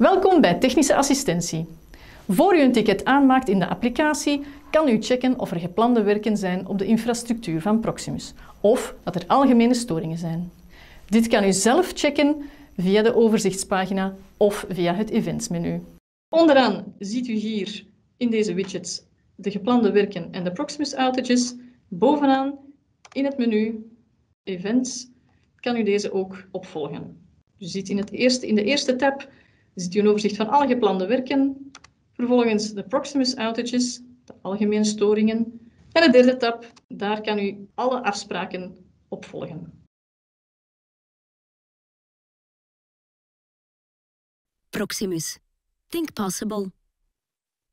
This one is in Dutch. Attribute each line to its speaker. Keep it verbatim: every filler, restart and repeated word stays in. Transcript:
Speaker 1: Welkom bij Technische Assistentie. Voor u een ticket aanmaakt in de applicatie, kan u checken of er geplande werken zijn op de infrastructuur van Proximus of dat er algemene storingen zijn. Dit kan u zelf checken via de overzichtspagina of via het eventsmenu. Onderaan ziet u hier in deze widgets de geplande werken en de Proximus outages. Bovenaan in het menu Events kan u deze ook opvolgen. U ziet in, het eerste, in de eerste tab ziet u een overzicht van alle geplande werken, vervolgens de Proximus outages, de algemene storingen, en de derde tab, daar kan u alle afspraken opvolgen.
Speaker 2: Proximus. Think possible.